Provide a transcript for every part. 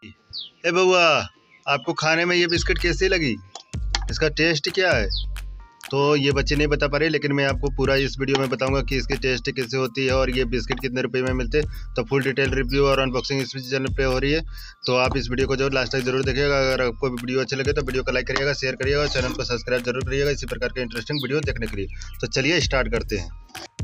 ए बउआ, आपको खाने में ये बिस्किट कैसी लगी? इसका टेस्ट क्या है? तो ये बच्चे नहीं बता पा रहे, लेकिन मैं आपको पूरा इस वीडियो में बताऊंगा कि इसकी टेस्ट कैसे होती है और ये बिस्किट कितने रुपए में मिलते हैं। तो फुल डिटेल रिव्यू और अनबॉक्सिंग इस चैनल पे हो रही है, तो आप इस वीडियो को जो लास्ट तक जरूर देखिएगा। अगर आपको वीडियो अच्छे लगे तो वीडियो को लाइक करिएगा, शेयर करिएगा, चैनल को सब्सक्राइब जरूर करिएगा इसी प्रकार के इंटरेस्टिंग वीडियो देखने के लिए। तो चलिए स्टार्ट करते हैं।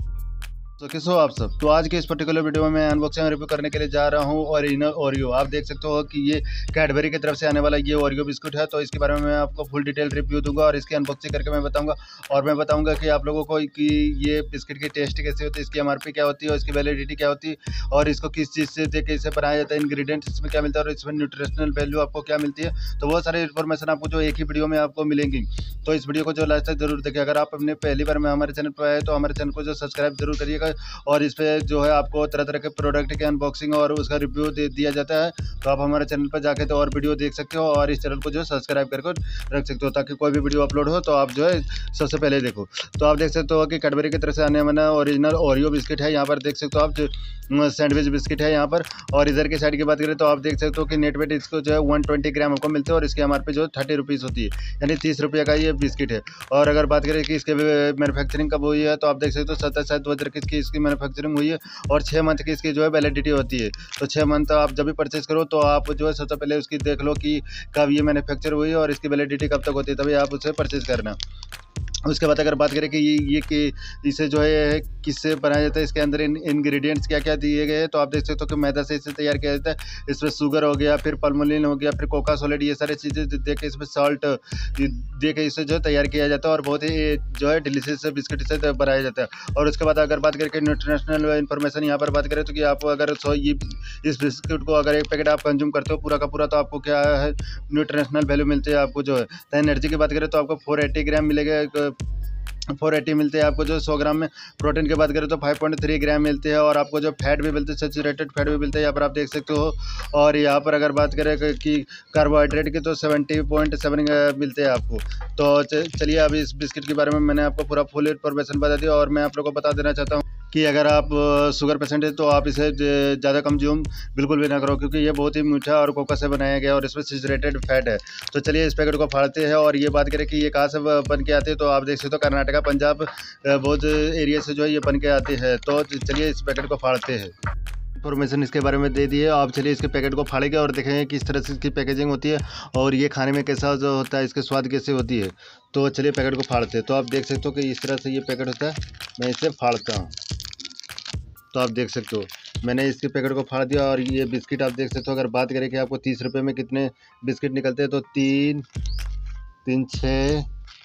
तो कैसे हो आप सब? तो आज के इस पर्टिकुलर वीडियो में मैं अनबॉक्सिंग रिव्यू करने के लिए जा रहा हूँ ओरिजिनल ओरियो। आप देख सकते हो कि ये कैडबरी की तरफ से आने वाला ये ओरियो बिस्कुट है। तो इसके बारे में मैं आपको फुल डिटेल रिव्यू दूंगा और इसकी अनबॉक्सिंग करके मैं बताऊंगा। और मैं बताऊंगा कि आप लोगों को कि ये बिस्किट की टेस्ट कैसी होती है, इसकी एमआरपी क्या होती है और इसकी वैलिडिटी क्या होती है और इसको किस चीज़ से देख के इसे बनाया जाता है, इंग्रीडियंट्स इसमें क्या मिलता है और इसमें न्यूट्रिशनल वैल्यू आपको क्या मिलती है। तो वो सारी इन्फॉर्मेशन आपको जो एक ही वीडियो में आपको मिलेंगी। तो इस वीडियो को जो लास्ट तक जरूर देखिए। अगर आप अपने पहली बार में हमारे चैनल पर आए तो हमारे चैनल को जो सब्सक्राइब जरूर करिएगा और इस पर जो है आपको तरह तरह के प्रोडक्ट के अनबॉक्सिंग और उसका रिव्यू दिया जाता है। तो आप हमारे चैनल पर जाके तो और वीडियो देख सकते हो और इस चैनल को जो सब्सक्राइब करके रख सकते हो, ताकि कोई भी वीडियो अपलोड हो तो आप जो है सबसे पहले देखो। तो आप देख सकते हो कि कैडबरी की तरफ से आने वाला ओरिजिनल ओरियो बिस्किट है। यहाँ पर देख सकते हो आप सैंडविच बिस्किट है यहाँ पर। और इधर की साइड की बात करें तो आप देख सकते हो कि नेट वेट इसको जो है 120 ग्राम आपको मिलते हैं और इसकी एमआरपी जो 30 रुपीज़ होती है, यानी 30 रुपये का ये बिस्किट है। और अगर बात करें कि इसके मैन्युफैक्चरिंग कब हुई है तो आप देख सकते हो 27/7/2021 की इसकी मैन्युफैक्चरिंग हुई है और 6 मंथ की इसकी जो है वैलिडिटी होती है। तो 6 मंथ आप जब भी परचेज करो तो आप जो है सबसे पहले उसकी देख लो कि कब ये मैन्युफैक्चर हुई है और इसकी वैलिडिटी कब तक होती है, तभी आप उसे परचेज करना। उसके बाद अगर बात करें कि ये कि इसे जो है किससे बनाया जाता है, इसके अंदर इंग्रेडिएंट्स क्या क्या दिए गए हैं, तो आप देख सकते हो कि मैदा से इसे तैयार किया जाता है। इसमें शुगर हो गया, फिर पल्मोलिन हो गया, फिर कोका सॉलिड, ये सारी चीज़ें दे के इसमें सॉल्ट दे के इसे जो है तैयार किया जाता है और बहुत ही जो है डिलीशियस बिस्किट से बनाया जाता है। और उसके बाद अगर बात करें न्यूट्रिशनल इन्फॉर्मेशन यहाँ पर बात करें तो कि आप अगर इस बिस्किट को अगर एक पैकेट आप कंज्यूम करते हो पूरा का पूरा, तो आपको क्या है न्यूट्रिशनल वैल्यू मिलती है आपको जो है। तो एनर्जी की बात करें तो आपको 480 ग्राम मिलेगा, 480 मिलते हैं आपको जो 100 ग्राम में। प्रोटीन की बात करें तो 5.3 ग्राम मिलते हैं और आपको जो फैट भी मिलते हैं, सैचुरेटेड फैट भी मिलते हैं, यहाँ पर आप देख सकते हो। और यहाँ पर अगर बात करें कि कार्बोहाइड्रेट की तो 70.7 मिलते हैं आपको। तो चलिए अब इस बिस्किट के बारे में मैंने आपको पूरा फुल इन्फॉर्मेशन बता दिया। और मैं आप लोगों को बता देना चाहता हूँ कि अगर आप शुगर पेशेंट है तो आप इसे ज़्यादा कंज्यूम बिल्कुल भी ना करो, क्योंकि ये बहुत ही मीठा और कोका से बनाया गया और इसमें सैचुरेटेड फैट है। तो चलिए इस पैकेट को फाड़ते हैं। और ये बात करें कि ये कहाँ से बन के आते हैं, तो आप देख सकते हो कर्नाटका, पंजाब, बहुत एरिया से जो है ये बन के आते हैं। तो चलिए इस पैकेट को फाड़ते हैं। इन्फॉर्मेशन इसके बारे में दे दी है। आप चलिए इसके पैकेट को फाड़ेंगे और देखेंगे किस तरह से इसकी पैकेजिंग होती है और ये खाने में कैसा जो होता है, इसके स्वाद कैसे होती है। तो चलिए पैकेट को फाड़ते हैं। तो आप देख सकते हो कि इस तरह से ये पैकेट होता है। मैं इसे फाड़ता हूँ। तो आप देख सकते हो मैंने इसके पैकेट को फाड़ दिया। और ये बिस्किट आप देख सकते हो, अगर बात करें कि आपको 30 रुपये में कितने बिस्किट निकलते हैं, तो 3, 3, 6,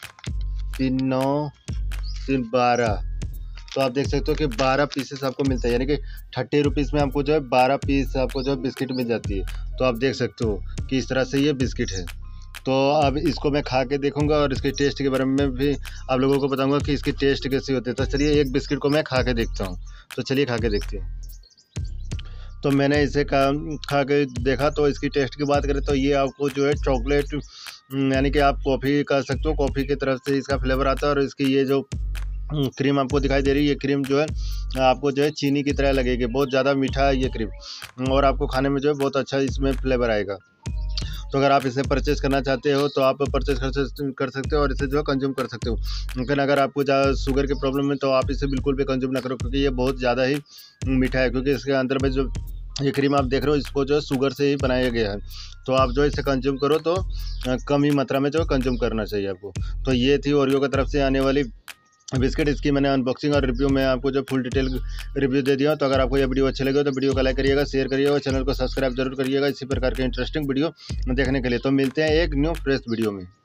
3, 9, 3, 12। तो आप देख सकते हो कि 12 पीसेस आपको मिलता है, यानी कि 30 रुपीज़ में आपको जो है 12 पीस आपको जो है बिस्किट मिल जाती है। तो आप देख सकते हो कि इस तरह से ये बिस्किट है। तो अब इसको मैं खा के देखूंगा और इसके टेस्ट के बारे में भी आप लोगों को बताऊंगा कि इसकी टेस्ट कैसी होती है। तो चलिए एक बिस्किट को मैं खा के देखता हूँ। तो चलिए खा के देखते हैं। तो मैंने इसे खा के देखा। तो इसकी टेस्ट की बात करें तो ये आपको जो है चॉकलेट, यानी कि आप कॉफ़ी कह सकते हो, कॉफ़ी की तरफ से इसका फ्लेवर आता है। और इसकी ये जो क्रीम आपको दिखाई दे रही है, ये क्रीम जो है आपको जो है चीनी की तरह लगेगी, बहुत ज़्यादा मीठा है ये क्रीम और आपको खाने में जो है बहुत अच्छा इसमें फ्लेवर आएगा। तो अगर आप इसे परचेज़ करना चाहते हो तो आप परचेज़ कर सकते हो और इसे जो है कंज्यूम कर सकते हो। लेकिन अगर आपको ज़्यादा शुगर की प्रॉब्लम है तो आप इसे बिल्कुल भी कंज्यूम ना करो, क्योंकि ये बहुत ज़्यादा ही मीठा है। क्योंकि इसके अंदर में जो ये क्रीम आप देख रहे हो इसको जो है शुगर से ही बनाया गया है। तो आप जो इसे कंज्यूम करो तो कम ही मात्रा में जो कंज्यूम करना चाहिए आपको। तो ये थी ओरियो की तरफ से आने वाली बिस्किट। इसकी मैंने अनबॉक्सिंग और रिव्यू में आपको जो फुल डिटेल रिव्यू दे दिया। तो अगर आपको ये वीडियो अच्छे लगे तो वीडियो को लाइक करिएगा, शेयर करिएगा और चैनल को सब्सक्राइब जरूर करिएगा इसी प्रकार के इंटरेस्टिंग वीडियो देखने के लिए। तो मिलते हैं एक न्यू फ्रेश वीडियो में।